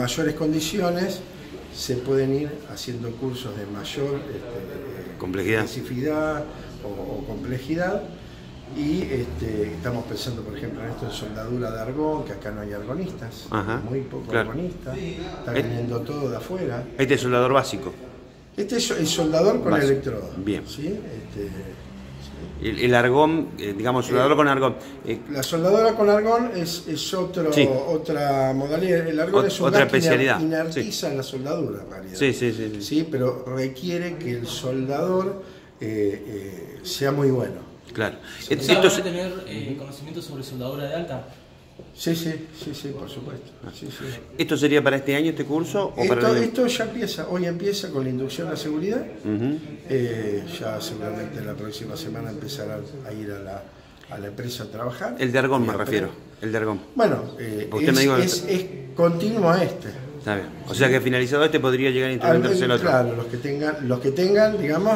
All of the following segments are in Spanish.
mayores condiciones se pueden ir haciendo cursos de mayor complejidad, especificidad o complejidad. Y estamos pensando, por ejemplo, en esto de soldadura de argón, que acá no hay argonistas, muy poco argonistas, está viniendo todo de afuera. Este es soldador básico. Este es el soldador con electrodo. Bien. ¿Sí? El argón, digamos, soldador con argón. La soldadura con argón es otra modalidad. El argón es un gas que inertiza la soldadura, en realidad. Sí, pero requiere que el soldador sea muy bueno. Claro. ¿Esto va a tener conocimiento sobre soldadura de alta? Sí, por supuesto. ¿Esto sería para este año, este curso? Esto ya empieza, hoy empieza con la inducción a seguridad. Ya seguramente la próxima semana empezarán a ir a la empresa a trabajar. El de argón me refiero, el de argón. Bueno, es continuo a este. Está bien. O sea que finalizado este podría llegar a implementarse el otro. Claro, los que tengan, digamos,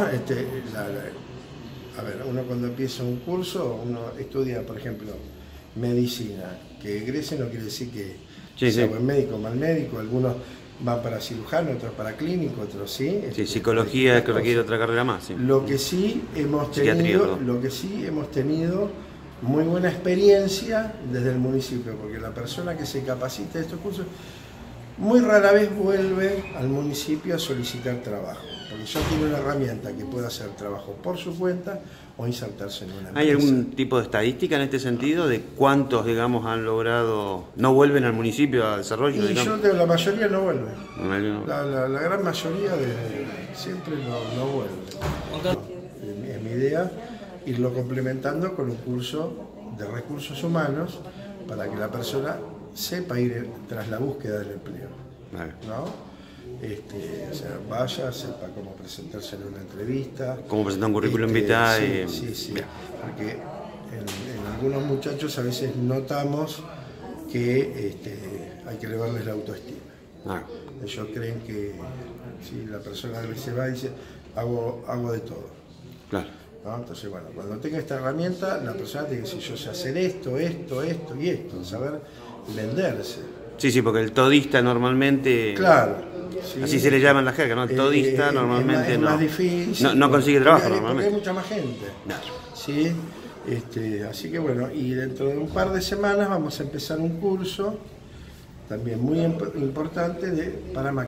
a ver, uno cuando empieza un curso, uno estudia, por ejemplo, medicina. Que egrese no quiere decir que sea buen médico o mal médico. Algunos van para cirujano, otros para clínico, otros sí. Psicología que requiere otra carrera más. Lo que sí hemos tenido muy buena experiencia desde el municipio, porque la persona que se capacita de estos cursos muy rara vez vuelve al municipio a solicitar trabajo, porque ya tiene una herramienta que puede hacer trabajo por su cuenta o insertarse en una empresa. ¿Hay algún tipo de estadística en este sentido de cuántos, digamos, han logrado, no vuelven al municipio a desarrollo? Y la mayoría no vuelve. La gran mayoría siempre no vuelve. Es mi idea irlo complementando con un curso de recursos humanos para que la persona sepa ir tras la búsqueda del empleo, ¿no? O sea, vaya, sepa cómo presentarse en una entrevista, cómo presentar un currículum vitae. Sí, porque en algunos muchachos a veces notamos que hay que elevarles la autoestima. Ellos creen que si la persona se va y dice hago de todo. Claro. ¿No? Entonces, bueno, cuando tenga esta herramienta, la persona tiene que decir, yo sé hacer esto y esto, saber venderse. Sí, porque el todista normalmente... Claro. Así se le llama en la jerga, ¿no? El todista normalmente es más difícil. No consigue trabajo normalmente. Porque hay mucha más gente. ¿Sí? Así que bueno, y dentro de un par de semanas vamos a empezar un curso, también muy importante, para